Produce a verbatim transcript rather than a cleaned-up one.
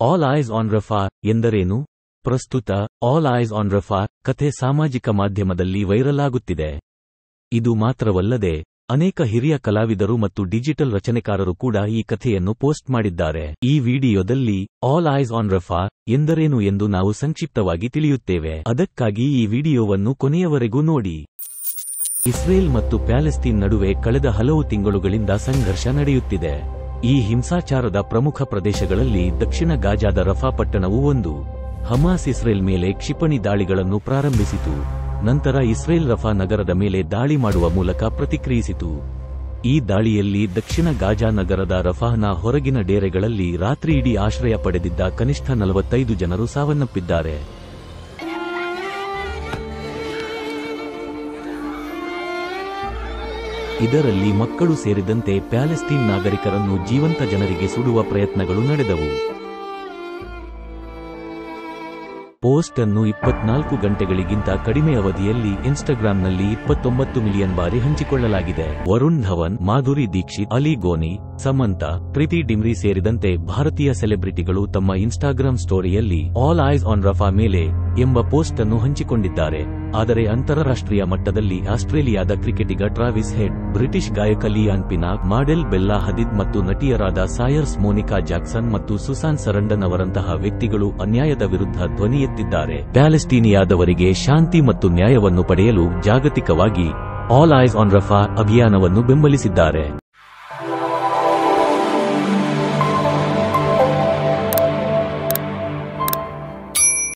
All eyes on Rafah ಎಂದರೇನು? ಪ್ರಸ್ತುತ all eyes on Rafah ಕಥೆ ಸಾಮಾಜಿಕ ಮಾಧ್ಯಮದಲ್ಲಿ ವೈರಲ್ ಆಗುತ್ತಿದೆ. ಇದು ಮಾತ್ರವಲ್ಲದೆ ಅನೇಕ ಹಿರಿಯ ಕಲಾವಿದರು ಮತ್ತು ಡಿಜಿಟಲ್ ರಚನೆಕಾರರು ಕೂಡ ಈ ಕಥೆಯನ್ನು ಪೋಸ್ಟ್ ಮಾಡಿದ್ದಾರೆ. ಈ ವಿಡಿಯೋದಲ್ಲಿ ಆಲ್ ಐಸ್ ಆನ್ ರಫಾ ಎಂದರೇನು ಎಂದು ನಾವು ಸಂಕ್ಷಿಪ್ತವಾಗಿ ತಿಳಿಯುತ್ತೇವೆ. ಅದಕ್ಕಾಗಿ ಈ ವಿಡಿಯೋವನ್ನು ಕೊನೆಯವರೆಗೂ ನೋಡಿ. ಇಸ್ರೇಲ್ ಮತ್ತು ಪ್ಯಾಲೆಸ್ತೀನ್ ನಡುವೆ ಕಳೆದ ಹಲವು ತಿಂಗಳುಗಳಿಂದ ಸಂಘರ್ಷ ನಡೆಯುತ್ತಿದೆ. ಈ ಹಿಂಸಾಚಾರದ ಪ್ರಮುಖ ಪ್ರದೇಶಗಳಲ್ಲಿ ದಕ್ಷಿಣ ಗಾಜಾದ ರಫಾ ಪಟ್ಟಣವೂ ಒಂದು. ಹಮಾಸ್ ಇಸ್ರೇಲ್ ಮೇಲೆ ಕ್ಷಿಪಣಿ ದಾಳಿಗಳನ್ನು ಪ್ರಾರಂಭಿಸಿತು. ನಂತರ ಇಸ್ರೇಲ್ ರಫಾ ನಗರದ ಮೇಲೆ ದಾಳಿ ಮಾಡುವ ಮೂಲಕ ಪ್ರತಿಕ್ರಿಯಿಸಿತು. ಈ ದಾಳಿಯಲ್ಲಿ ದಕ್ಷಿಣ ಗಾಜಾ ನಗರದ ರಫಾಹ್ನ ಹೊರಗಿನ ಡೇರೆಗಳಲ್ಲಿ ರಾತ್ರಿಯಿಡೀ ಆಶ್ರಯ ಪಡೆದಿದ್ದ ಕನಿಷ್ಠ ನಲವತ್ತೈದು ಜನರು ಸಾವನ್ನಪ್ಪಿದ್ದಾರೆ. ಇದರಲ್ಲಿ ಮಕ್ಕಳು ಸೇರಿದಂತೆ ಪ್ಯಾಲೆಸ್ತೀನ್ ನಾಗರಿಕರನ್ನು ಜೀವಂತ ಜನರಿಗೆ ಸುಡುವ ಪ್ರಯತ್ನಗಳು ನಡೆದವು. ಪೋಸ್ಟ್ ಅನ್ನು ಇಪ್ಪತ್ನಾಲ್ಕು ಗಂಟೆಗಳಿಗಿಂತ ಕಡಿಮೆ ಅವಧಿಯಲ್ಲಿ ಇನ್ಸ್ಟಾಗ್ರಾಂನಲ್ಲಿ ಇಪ್ಪತ್ತೊಂಬತ್ತು ಮಿಲಿಯನ್ ಬಾರಿ ಹಂಚಿಕೊಳ್ಳಲಾಗಿದೆ. ವರುಣ್ ಧವನ್, ಮಾಧುರಿ ದೀಕ್ಷಿತ್, ಅಲಿ ಗೋನಿ, ಸಮಂತಾ, ಪ್ರೀತಿ ಡಿಮ್ರಿ ಸೇರಿದಂತೆ ಭಾರತೀಯ ಸೆಲೆಬ್ರಿಟಿಗಳು ತಮ್ಮ ಇನ್ಸ್ಟಾಗ್ರಾಂ ಸ್ಟೋರಿಯಲ್ಲಿ ಆಲ್ ಐಸ್ ಆನ್ ರಫಾ ಮೇಲೆ ಎಂಬ ಪೋಸ್ಟ್ ಅನ್ನು ಹಂಚಿಕೊಂಡಿದ್ದಾರೆ. ಆದರೆ ಅಂತಾರಾಷ್ಟ್ರೀಯ ಮಟ್ಟದಲ್ಲಿ ಆಸ್ಟ್ರೇಲಿಯಾದ ಕ್ರಿಕೆಟಿಗ ಟ್ರಾವಿಸ್ ಹೆಡ್, ಬ್ರಿಟಿಷ್ ಗಾಯಕ Leigh-Anne Pinnock, model Bella Hadid ಮತ್ತು ನಟಿಯರಾದ ಸಾಯರ್ಸ್ ಮೋನಿಕಾ ಜಾಕ್ಸನ್ ಮತ್ತು ಸುಸಾನ್ ಸರಂಡನ್ ಅವರಂತಹ ವ್ಯಕ್ತಿಗಳು ಅನ್ಯಾಯದ ವಿರುದ್ಧ ಧ್ವನಿ ಎತ್ತಿದ್ದಾರೆ. ಪ್ಯಾಲೆಸ್ತೀನಿಯಾದವರಿಗೆ ಶಾಂತಿ ಮತ್ತು ನ್ಯಾಯವನ್ನು ಪಡೆಯಲು ಜಾಗತಿಕವಾಗಿ ಆಲ್ ಐಸ್ ಆನ್ ರಫಾ ಅಭಿಯಾನವನ್ನು ಬೆಂಬಲಿಸಿದ್ದಾರೆ.